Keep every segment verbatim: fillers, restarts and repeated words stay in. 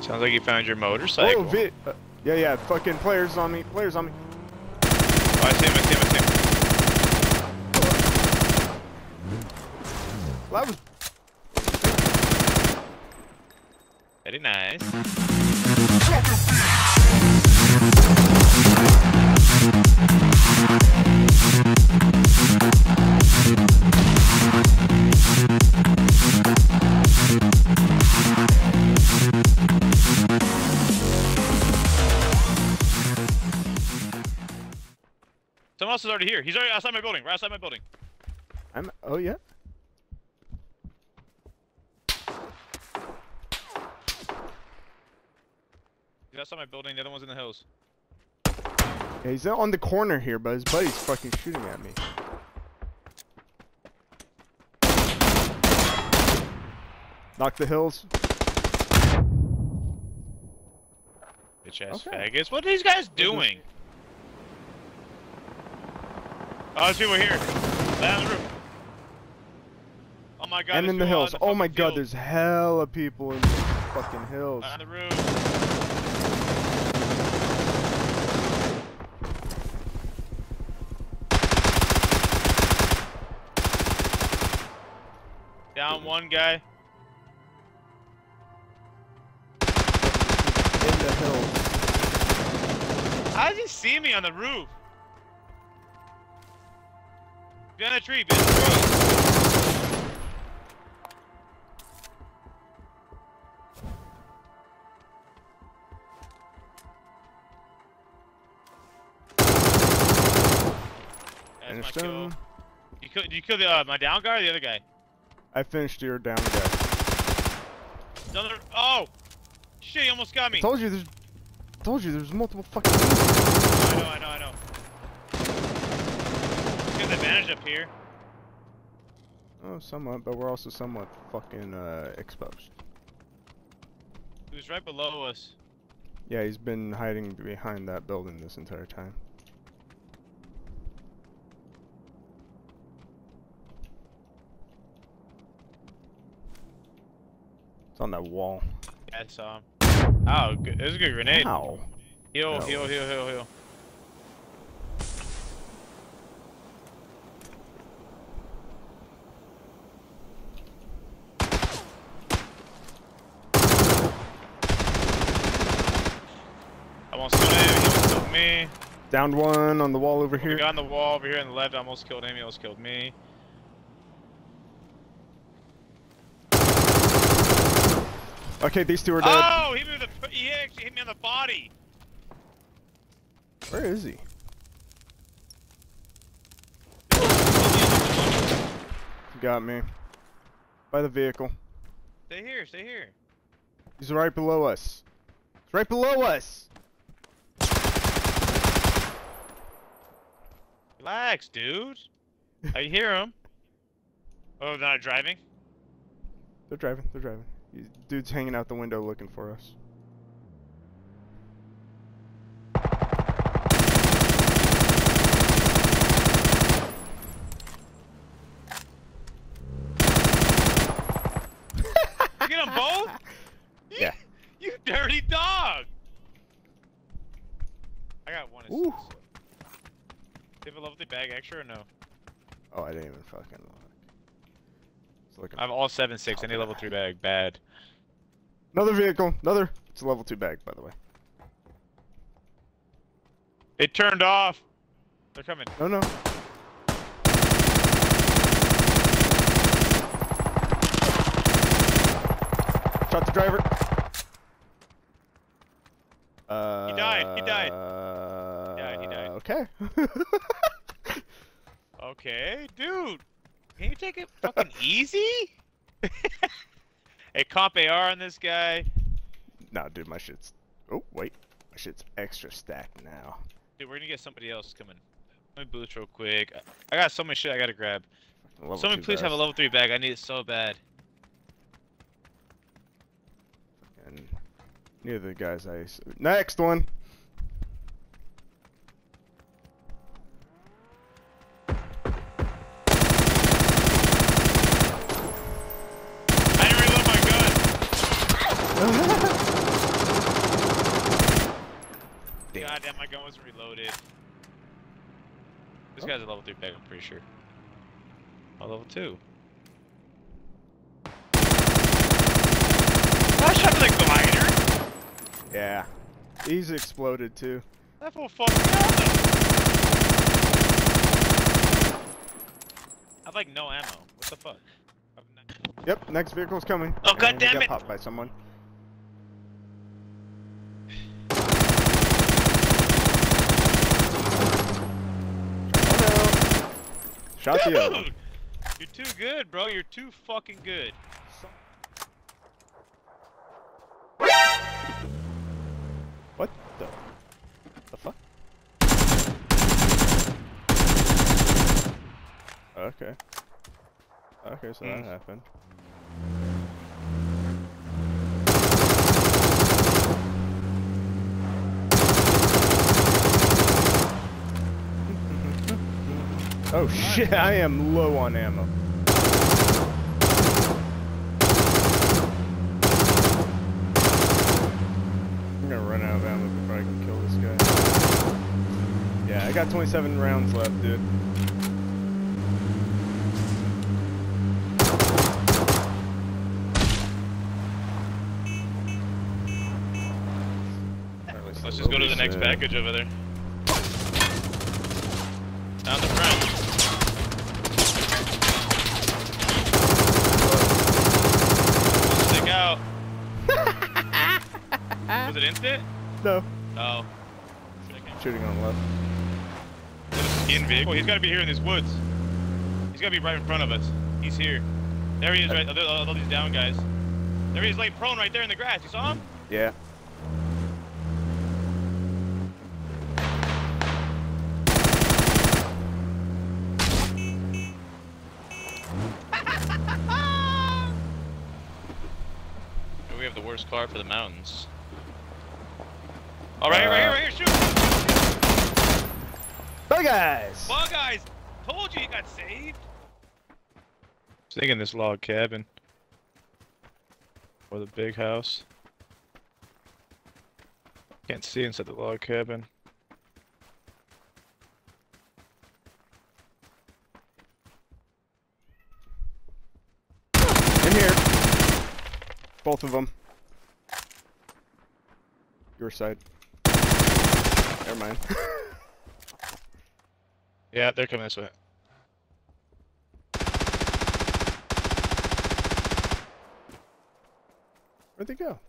Sounds like you found your motorcycle. Oh, vi uh, yeah, yeah. Fucking players on me. Players on me. Oh, I see him. I see him. I see him. Well, that was Very nice. Someone else is already here. He's already outside my building. Right outside my building. I'm. Oh yeah. He's outside my building. The other one's in the hills. Yeah, he's on the corner here, but his buddy's fucking shooting at me. Knock the hills. Bitch ass Okay. faggots. What are these guys doing? Oh, there's people here. Down the roof. Oh my god. And in the hills. The oh my god, field. There's hella people in the fucking hills. On the roof. Down one guy. In the hills. How does he see me on the roof? Behind a tree, behind the road. That's my kill. You kill, did you kill the, uh, my down guy or the other guy? I finished your down guy. Another, oh! Shit, he almost got me. I told you there's... I told you there's multiple fucking... I know, I know, I know. Got the advantage up here. Oh, somewhat, but we're also somewhat fucking uh, exposed. He was right below us. Yeah, he's been hiding behind that building this entire time. It's on that wall. Yeah, I saw him. Oh, good. It was a good grenade. Ow. Heal, No. heal, heal, heal, heal. I almost killed him, he almost killed me. Downed one on the wall over here. We got on the wall over here on the left, I almost killed him, he almost killed me. Okay, these two are dead. Oh, he, hit me with the, he actually hit me on the body. Where is he? He got me. By the vehicle. Stay here, stay here. He's right below us. He's right below us! Relax, dude. I hear him. Oh, they're not driving? They're driving, they're driving. He's, dude's hanging out the window looking for us. You get them both? Yeah. You dirty dog! I got one assist. Ooh. Do you have a level three bag extra or no? Oh, I didn't even fucking look. It's looking I have all seven six. I need a level three bag. Bad. Another vehicle. Another. It's a level two bag, by the way. It turned off. They're coming. No, no. Shot the driver. Uh, He died. He died. He died. He died. Okay. Okay, dude. Can you take it fucking easy? Hey, comp A R on this guy. Nah, dude, my shit's... Oh, wait. My shit's extra stacked now. Dude, we're gonna get somebody else coming. Let me boost real quick. I got so much shit I gotta grab. Level Someone two please have a vest. level three bag. I need it so bad. And near the guys I... s- Next one! I didn't reload my gun. God damn, my gun wasn't reloaded. This oh. guy's a level three back, I'm pretty sure. Oh, level two. Oh, I shot the glider! Yeah. He's exploded too. That fool fucked me up! I have like no ammo. What the fuck? Yep, next vehicle's coming. Oh, god damn it! Got popped by someone. Shot the other one. You're too good, bro. You're too fucking good. What the? The fuck? Okay. Okay, so mm. that happened. Oh shit, I am low on ammo. I'm gonna run out of ammo before I can kill this guy. Yeah, I got twenty-seven rounds left, dude. Let's just go to the next package over there. Down the front. Stick out. Was it instant? No. Oh. Shooting on the left. Is it a skinned vehicle? He's got to be here in these woods. He's got to be right in front of us. He's here. There he is, right. All, all these down guys. There he is, laying prone right there in the grass. You saw him? Yeah. We have the worst car for the mountains. All right, uh, right here, right here, shoot! Bug guys! Bug guys! Told you you got saved! Staying in this log cabin. Or the big house. Can't see inside the log cabin. In here. Both of them. Your side. Never mind. Yeah, they're coming this way. Where'd they go?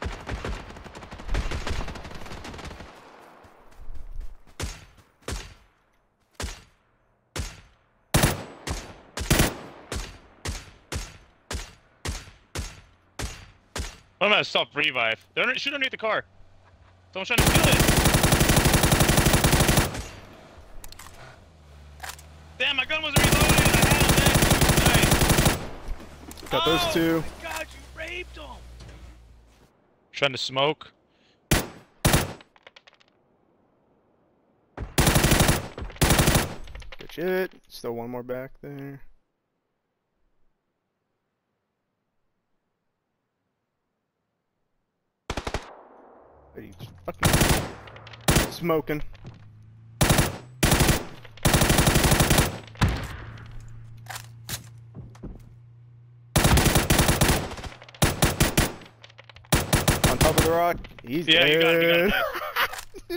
I'm gonna stop revive. They're under, shoot underneath the car. Someone's trying to steal it. Damn, my gun wasn't reloaded. I had him. Nice. Got oh, those two. My God, you raped them. Trying to smoke. Good shit. Still one more back there. He's fucking smoking. On top of the rock. He's yeah, dead. you got him, you got him.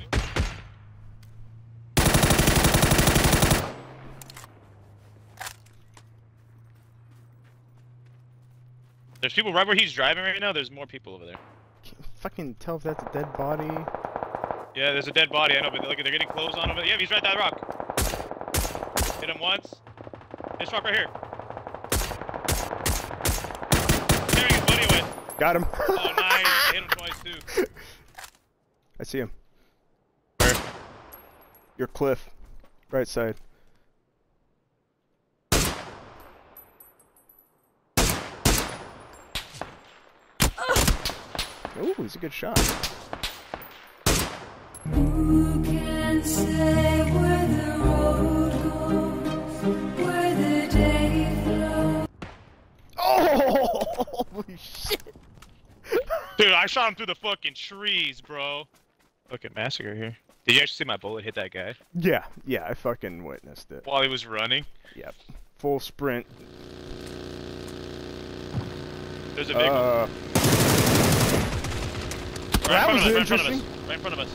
There's people right where he's driving right now. There's more people over there. Can't fucking tell if that's a dead body. Yeah, there's a dead body. I know, but look, they're getting clothes on him. Yeah, he's right at that rock. Hit him once. This rock right here. Carrying his buddy away. Got him. Oh, nice. I hit him twice too. I see him. Where? Your cliff. Right side. Ooh, he's a good shot. Who can say where the road goes, where the day flows? Oh, holy shit! Dude, I shot him through the fucking trees, bro. Fucking massacre here. Did you actually see my bullet hit that guy? Yeah, yeah, I fucking witnessed it. While he was running? Yep. Full sprint. There's a big Uh, one. that Right in was front of us, right in front of interesting. us. Right in front of us.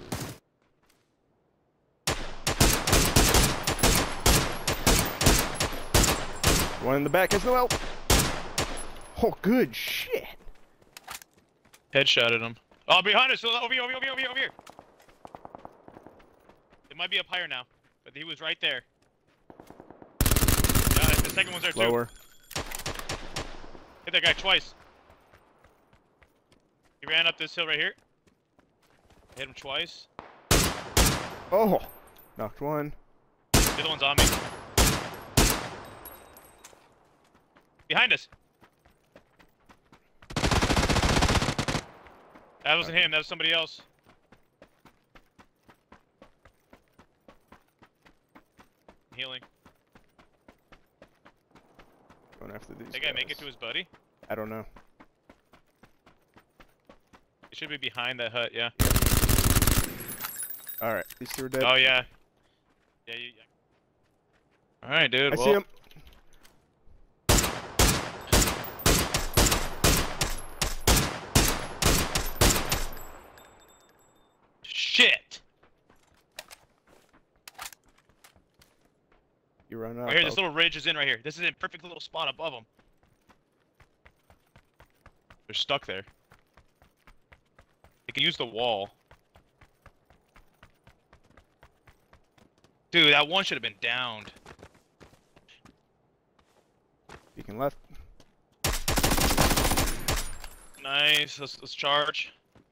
One in the back as well. Oh, good shit. Headshotted him. Oh, behind us! Over here, over here, over here, over here, over here! It might be up higher now, but he was right there. Yeah, the second one's there too. Lower. Hit that guy twice. He ran up this hill right here. Hit him twice. Oh, knocked one. The other one's on me. Behind us. That wasn't him, that was somebody else. Healing. Going after these That guy make it guys. to his buddy? I don't know. He should be behind that hut, yeah. All right, these two are dead. Oh yeah. Yeah, you. All right, dude. I well, see him. Shit. You run up. Right here, this I'll- little ridge is in right here. This is a perfect little spot above them. They're stuck there. They can use the wall. Dude, that one should have been downed. Peeking left. Nice. Let's let's charge.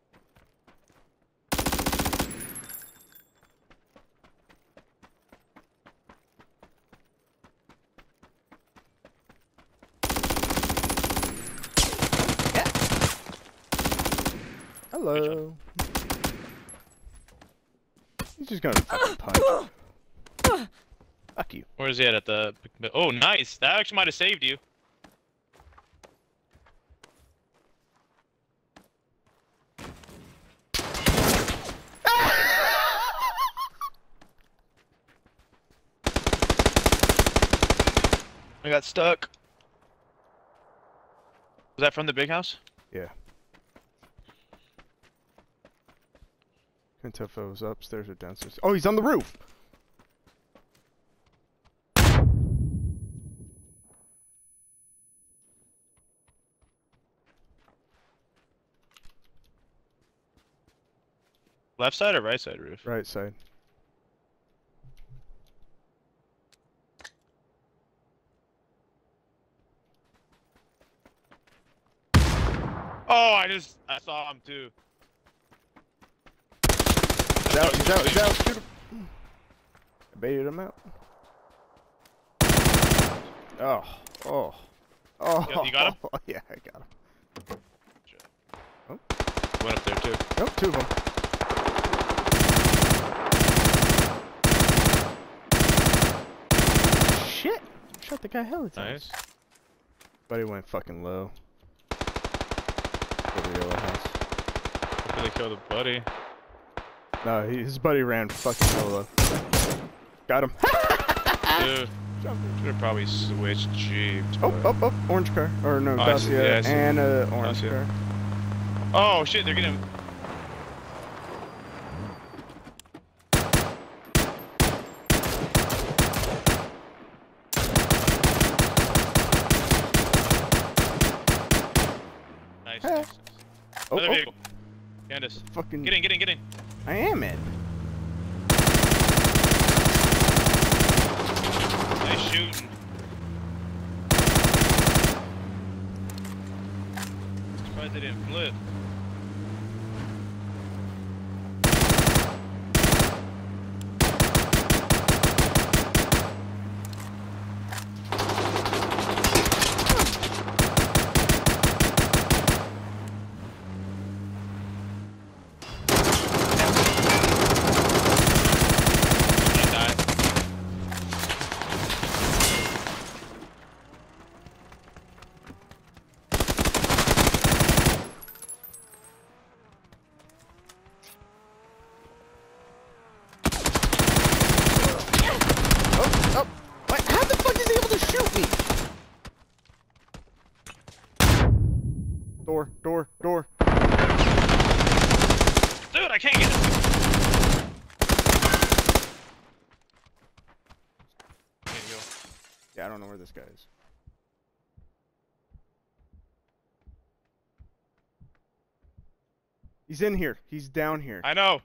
Hello. He's just gonna fucking punch. Fuck you. Where is he at? At the. Oh, nice. That actually might have saved you. I got stuck. Was that from the big house? Yeah. Couldn't tell if it was upstairs or downstairs. Oh, he's on the roof. Left side or right side roof? Right side. Oh, I just I saw him too. He's out, he's out, he's out. Shoot him. I baited him out. Oh, oh, oh. You got- you got him? Yeah, I got him. Went up there too. Nope, two of them. Shit! Shot the guy hella times. Nice. Buddy went fucking low. Over the yellow house. Hopefully they killed a buddy. No, he, his buddy ran fucking solo. Got him. Dude, should have probably switched jeeps. Oh, but- oh, oh, orange car. Or no, Oh, I see- Dacia yeah, I see. and a orange Dacia. car. Oh shit, they're getting. Nice. Hey. nice, nice. Oh, Another oh, vehicle. Candace. fucking. Get in, get in, get in. I am in. Nice shooting. Surprised they didn't flip. They died. door, door. Dude, I can't get it. Can't go. Yeah, I don't know where this guy is. He's in here. He's down here. I know.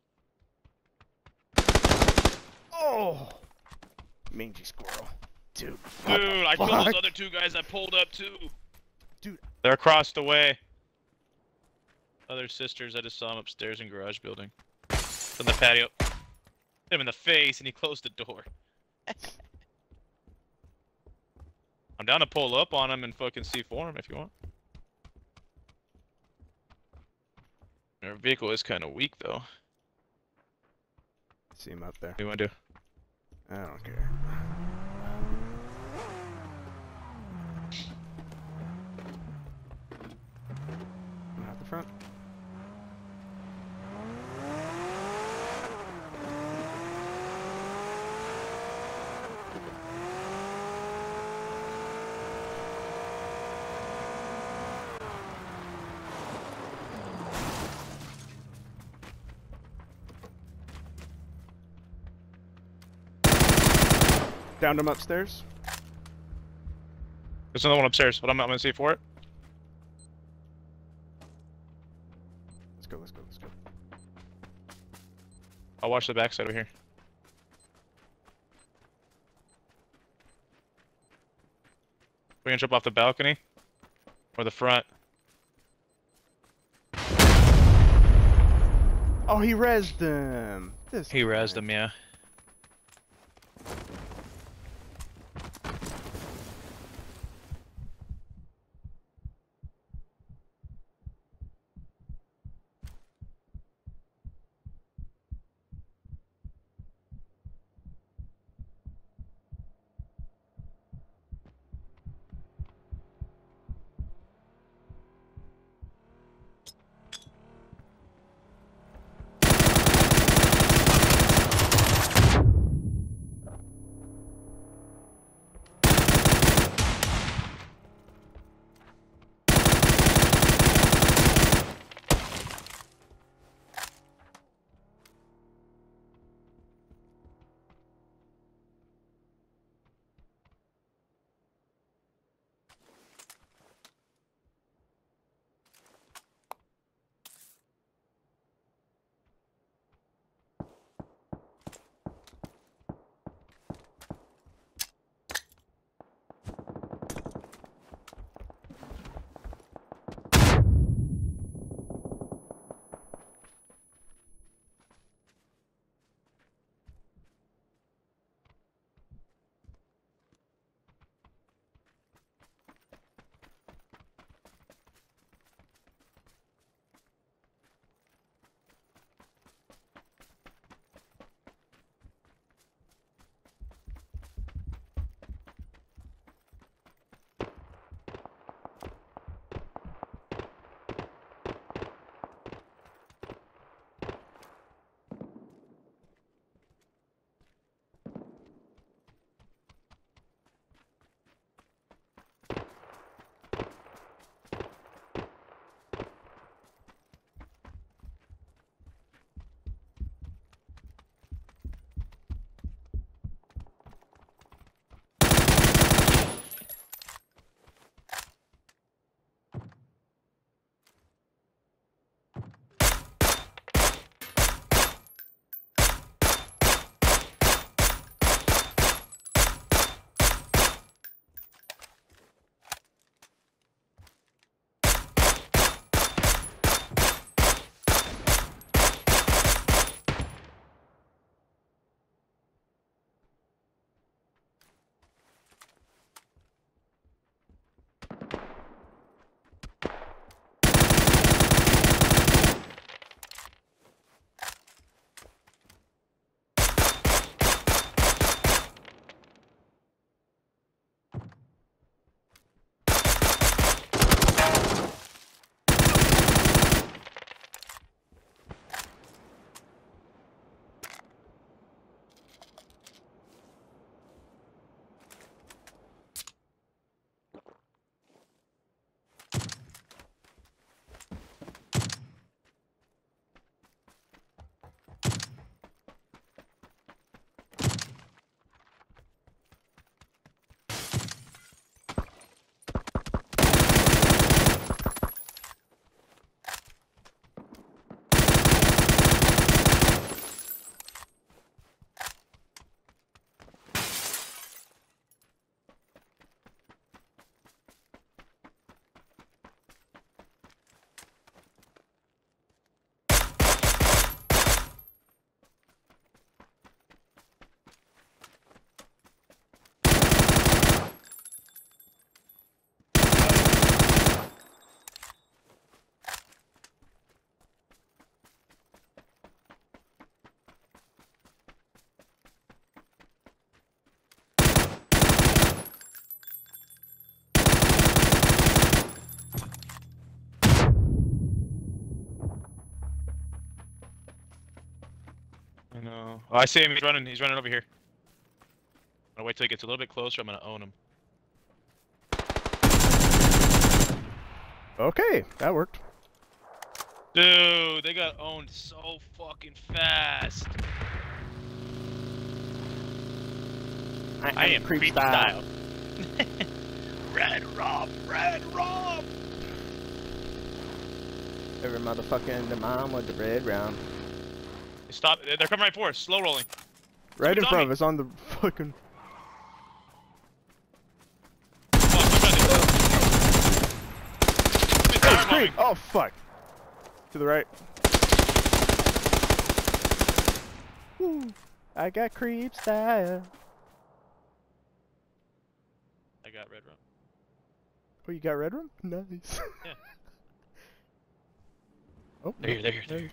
Oh! Mangy squirrel. Dude. Dude, I killed fuck? those other two guys that pulled up too. Dude. They're across the way. Other sisters, I just saw them upstairs in garage building. From the patio. Hit him in the face and he closed the door. I'm down to pull up on him and fucking C four him if you want. Our vehicle is kind of weak though. See him up there. What do you want to do? I don't care. Out the front. Downed him upstairs. There's another one upstairs. What I'm, I'm gonna see for it. Let's go, let's go, let's go. I'll watch the backside over here. We gonna jump off the balcony or the front? Oh, he rezzed them. This He rezzed guy. them, yeah. No. Oh, I see him. He's running. He's running over here. I'm gonna wait till he gets a little bit closer. I'm gonna own him. Okay, that worked. Dude, they got owned so fucking fast. I, I am creep creep style. style. Red Rob, Red Rob. Every motherfucker in the mom with the red round. Stop! They're coming right for us. Slow rolling. Right in Someone's front on of me. us on the fucking. Oh, Hey, creep! Oh fuck! To the right. Woo. I got creep style. I got red rum. Oh, you got red room? Nice. Yeah. Oh, They're here, they're here, they're here.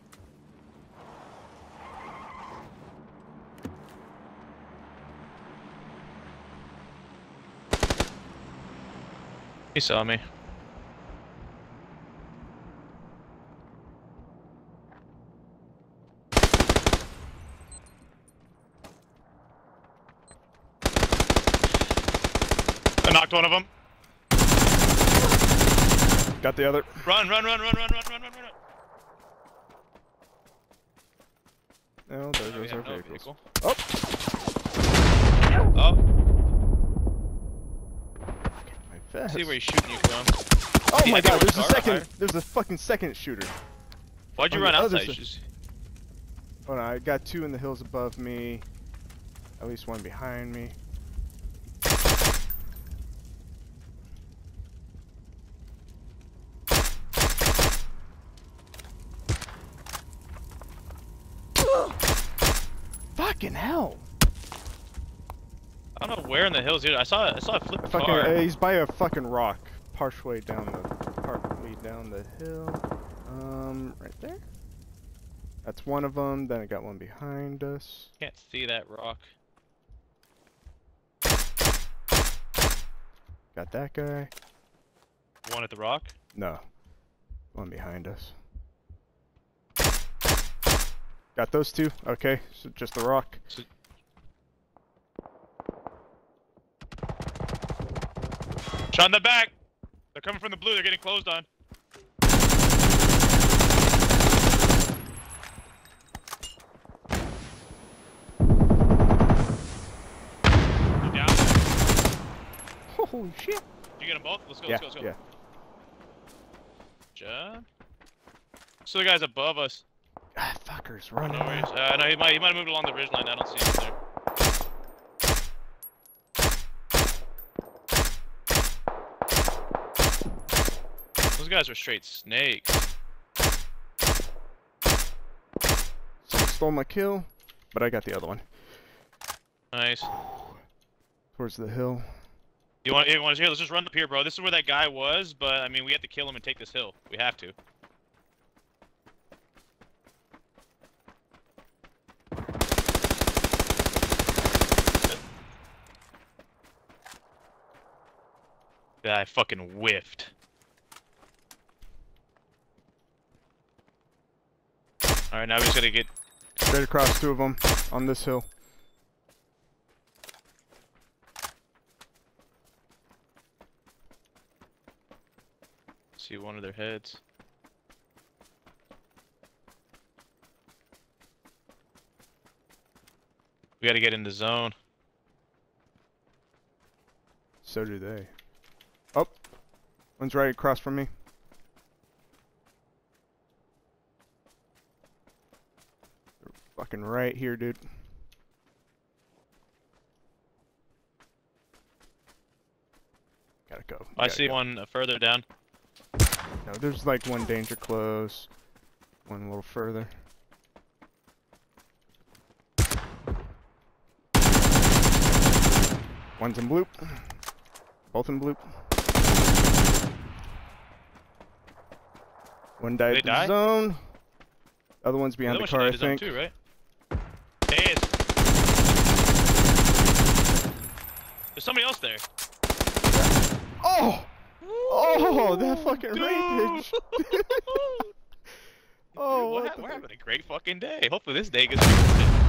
He saw me. I knocked one of them. got the other. Run, run, run, run, run, run, run, run, run. Oh, there Oh, we goes our have no vehicles. vehicle. Oh! Oh, My vest. see where he's shooting you from. Oh Yeah, my I god, think there's a we're second. higher. There's a fucking second shooter. Why'd you On run the other outside? side. You just- Oh no, I got two in the hills above me. At least one behind me. Fucking hell! I don't know where in the hills. Dude. I saw. I saw a flip Fucking, car. uh, he's by a fucking rock, partially down the, partly down the hill. Um, right there. That's one of them. Then I got one behind us. Can't see that rock. Got that guy. One at the rock. No, one behind us. Got those two. Okay, so just the rock. So Shot in the back. They're coming from the blue. They're getting closed on. You down? Holy shit! You get them both? Let's go. Yeah, Let's go. Let's go. yeah. Job. So the guy's above us. Ah, fuckers No running. worries. Uh, no, he might. He might have moved along the ridge line. I don't see him there. Those guys are straight snakes. Someone stole my kill, but I got the other one. Nice. Towards the hill. You want? You want to here? Let's just run up here, bro. This is where that guy was, but I mean, we have to kill him and take this hill. We have to. Yeah, I fucking whiffed. Alright, now we just gotta get... Straight across, two of them on this hill. See one of their heads. We gotta get in the zone. So do they. Oh! One's right across from me. They're fucking right here, dude. Gotta go. We I gotta see go. one uh, further down. No, there's like one danger close. One a little further. One's in bloop. Both in bloop. One died They in the die? zone. Other one's behind Other the one car, I should die in think. his own too, right? There he is. There's somebody else there. Oh! Oh, that fucking Dude! rampage! Oh, What what top we're of it. having a great fucking day. Hopefully this day gets.